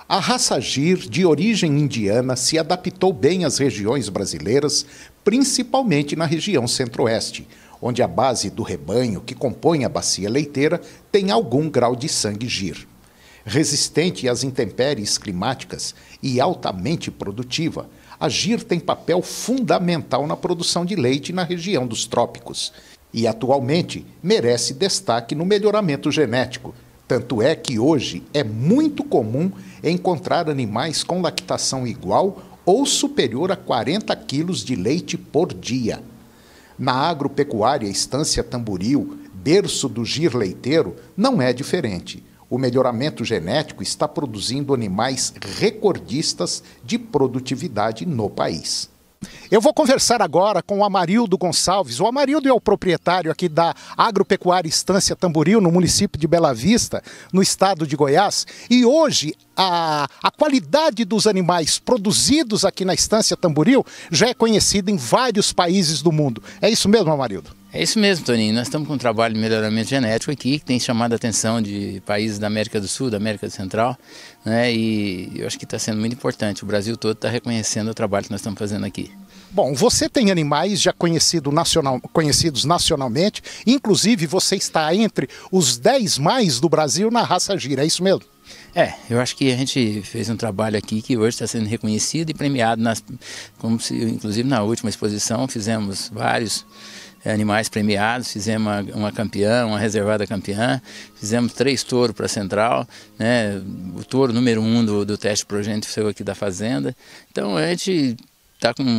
A raça Gir, de origem indiana, se adaptou bem às regiões brasileiras, principalmente na região centro-oeste, onde a base do rebanho que compõe a bacia leiteira tem algum grau de sangue Gir. Resistente às intempéries climáticas e altamente produtiva, a Gir tem papel fundamental na produção de leite na região dos trópicos e, atualmente, merece destaque no melhoramento genético. Tanto é que hoje é muito comum encontrar animais com lactação igual ou superior a 40 quilos de leite por dia. Na agropecuária Estância Tamboril, berço do Gir leiteiro, não é diferente. O melhoramento genético está produzindo animais recordistas de produtividade no país. Eu vou conversar agora com o Amarildo Gonçalves. O Amarildo é o proprietário aqui da Agropecuária Estância Tamboril, no município de Bela Vista, no estado de Goiás. E hoje a qualidade dos animais produzidos aqui na Estância Tamboril já é conhecida em vários países do mundo. É isso mesmo, Amarildo? É isso mesmo, Toninho. Nós estamos com um trabalho de melhoramento genético aqui, que tem chamado a atenção de países da América do Sul, da América Central, né? E eu acho que está sendo muito importante. O Brasil todo está reconhecendo o trabalho que nós estamos fazendo aqui. Bom, você tem animais já conhecidos nacionalmente, inclusive você está entre os 10 mais do Brasil na raça Gir, é isso mesmo? Eu acho que a gente fez um trabalho aqui que hoje está sendo reconhecido e premiado, inclusive na última exposição fizemos vários animais premiados, fizemos uma campeã, uma reservada campeã, fizemos 3 touros para a central, né? O touro número 1 do teste progênito saiu aqui da fazenda. Então a gente está com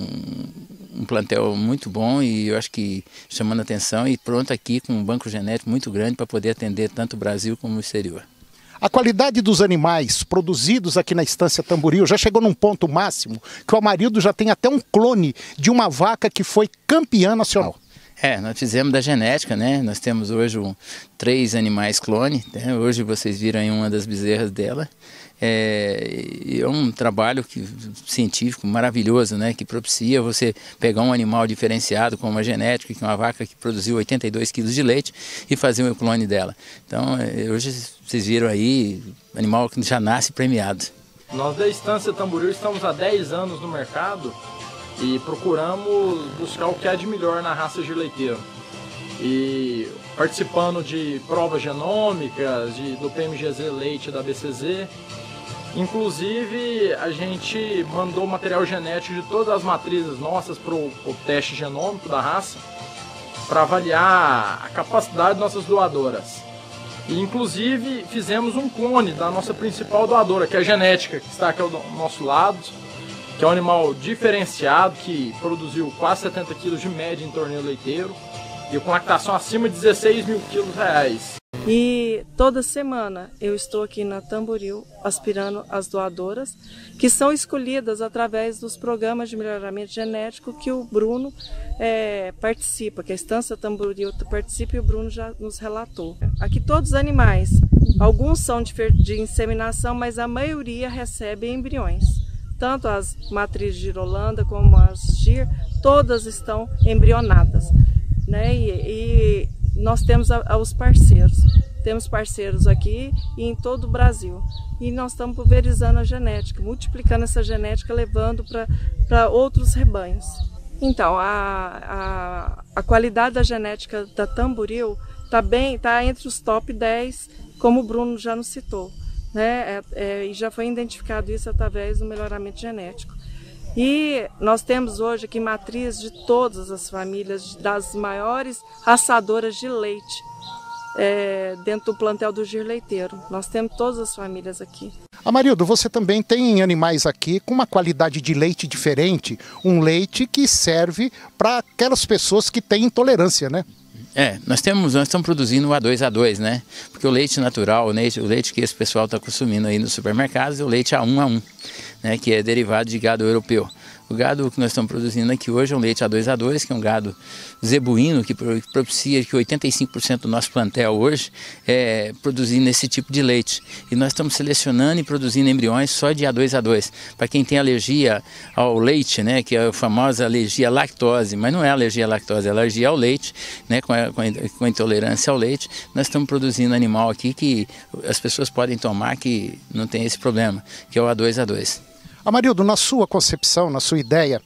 um plantel muito bom e eu acho que chamando atenção e pronto aqui com um banco genético muito grande para poder atender tanto o Brasil como o exterior. A qualidade dos animais produzidos aqui na Estância Tamboril já chegou num ponto máximo que o Amarildo já tem até um clone de uma vaca que foi campeã nacional. Nós fizemos da genética, né? Nós temos hoje 3 animais clone, né? Hoje vocês viram aí uma das bezerras dela. É um trabalho científico maravilhoso, né? Que propicia você pegar um animal diferenciado como a genética, que é uma vaca que produziu 82 quilos de leite, e fazer um clone dela. Então, hoje vocês viram aí, animal que já nasce premiado. Nós da Estância Tamboril estamos há 10 anos no mercado e procuramos buscar o que há de melhor na raça Gir leiteiro. E participando de provas genômicas, do PMGZ Leite da BCZ. Inclusive, a gente mandou material genético de todas as matrizes nossas para o teste genômico da raça, para avaliar a capacidade de nossas doadoras. E, inclusive, fizemos um clone da nossa principal doadora, que é a genética, que está aqui ao nosso lado, que é um animal diferenciado, que produziu quase 70 quilos de média em torneio leiteiro, e com lactação acima de 16 mil quilos reais. E toda semana eu estou aqui na Tamboril aspirando as doadoras, que são escolhidas através dos programas de melhoramento genético que o Bruno participa, que a Estância Tamboril participa e o Bruno já nos relatou. Aqui todos os animais, alguns são de inseminação, mas a maioria recebe embriões. Tanto as matrizes Girolanda como as Gir, todas estão embrionadas, né? E nós temos os parceiros. Temos parceiros aqui e em todo o Brasil. E nós estamos pulverizando a genética, multiplicando essa genética, levando para outros rebanhos. Então, a qualidade da genética da Tamboril está entre os top 10, como o Bruno já nos citou, né? E já foi identificado isso através do melhoramento genético. E nós temos hoje aqui matriz de todas as famílias, das maiores raçadoras de leite, dentro do plantel do Gir leiteiro. Nós temos todas as famílias aqui. Amarildo, você também tem animais aqui com uma qualidade de leite diferente, um leite que serve para aquelas pessoas que têm intolerância, né? Nós estamos produzindo o A2A2, né? Porque o leite natural, o leite que esse pessoal está consumindo aí nos supermercados é o leite A1A1, né? Que é derivado de gado europeu. O gado que nós estamos produzindo aqui hoje é um leite A2A2, que é um gado zebuíno, que propicia que 85% do nosso plantel hoje é produzindo esse tipo de leite. E nós estamos selecionando e produzindo embriões só de A2A2. Para quem tem alergia ao leite, né, que é a famosa alergia à lactose, mas não é alergia à lactose, é alergia ao leite, né, com intolerância ao leite, nós estamos produzindo animal aqui que as pessoas podem tomar que não tem esse problema, que é o A2A2. Amarildo, na sua concepção, na sua ideia,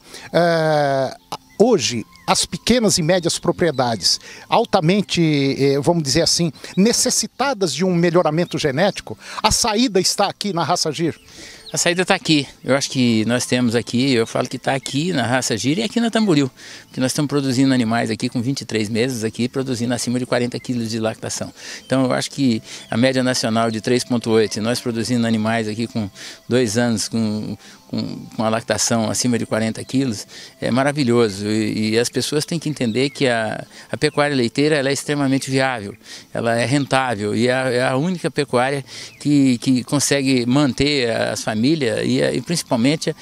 hoje as pequenas e médias propriedades altamente, vamos dizer assim, necessitadas de um melhoramento genético, a saída está aqui na raça Gir? A saída está aqui. Eu acho que nós temos aqui, eu falo que está aqui na raça Gir e aqui na Tamboril, porque nós estamos produzindo animais aqui com 23 meses, aqui produzindo acima de 40 quilos de lactação. Então eu acho que a média nacional de 3,8, nós produzindo animais aqui com 2 anos, com a lactação acima de 40 quilos, é maravilhoso. E as pessoas têm que entender que a pecuária leiteira ela é extremamente viável, ela é rentável e é a única pecuária que consegue manter as famílias e principalmente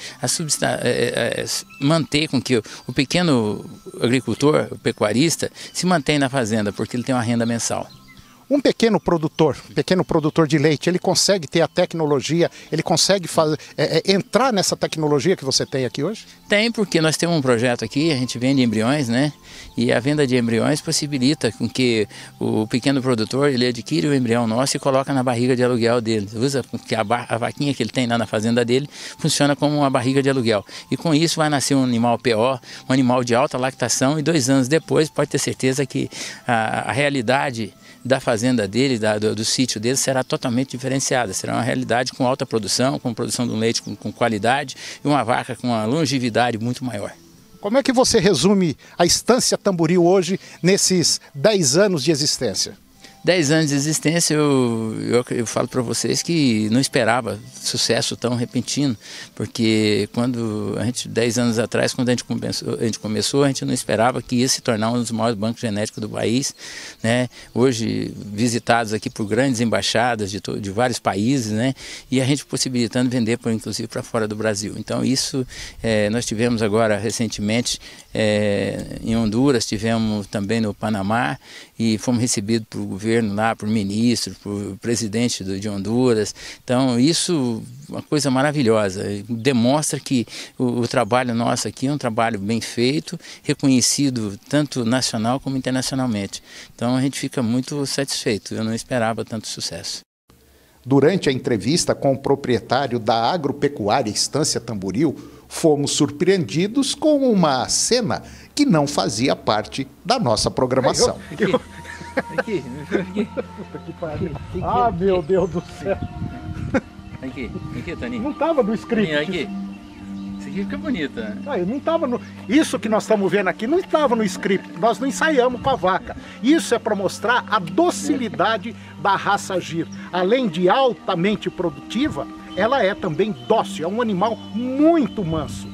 manter com que o pequeno agricultor, o pecuarista, se mantenha na fazenda, porque ele tem uma renda mensal. Um pequeno produtor de leite, ele consegue ter a tecnologia, ele consegue entrar nessa tecnologia que você tem aqui hoje? Tem, porque nós temos um projeto aqui, a gente vende embriões, né? E a venda de embriões possibilita com que o pequeno produtor, ele adquire o embrião nosso e coloca na barriga de aluguel dele. Usa, porque a vaquinha que ele tem lá na fazenda dele funciona como uma barriga de aluguel. E com isso vai nascer um animal PO, um animal de alta lactação, e 2 anos depois pode ter certeza que a realidade da fazenda dele, do sítio dele, será totalmente diferenciada. Será uma realidade com alta produção, com produção de um leite com qualidade e uma vaca com uma longevidade muito maior. Como é que você resume a Estância Tamboril hoje nesses 10 anos de existência? 10 anos de existência, eu falo para vocês que não esperava sucesso tão repentino, porque quando 10 anos atrás, quando a gente começou, a gente não esperava que ia se tornar um dos maiores bancos genéticos do país, né? Hoje visitados aqui por grandes embaixadas de vários países, né? E a gente possibilitando vender, inclusive, para fora do Brasil. Então isso, nós tivemos agora recentemente em Honduras, tivemos também no Panamá, e fomos recebidos pelo governo lá, por ministro, por presidente de Honduras. Então isso é uma coisa maravilhosa, demonstra que o trabalho nosso aqui é um trabalho bem feito, reconhecido tanto nacional como internacionalmente. Então a gente fica muito satisfeito, eu não esperava tanto sucesso. Durante a entrevista com o proprietário da agropecuária Estância Tamboril, fomos surpreendidos com uma cena que não fazia parte da nossa programação. Aqui. Ah, meu Deus do céu. Aqui, Toninho. Não estava no script. Aqui. Isso aqui fica bonito, né? Não estava no... Isso que nós estamos vendo aqui não estava no script. Nós não ensaiamos com a vaca. Isso é para mostrar a docilidade da raça Gir. Além de altamente produtiva, ela é também dócil. É um animal muito manso.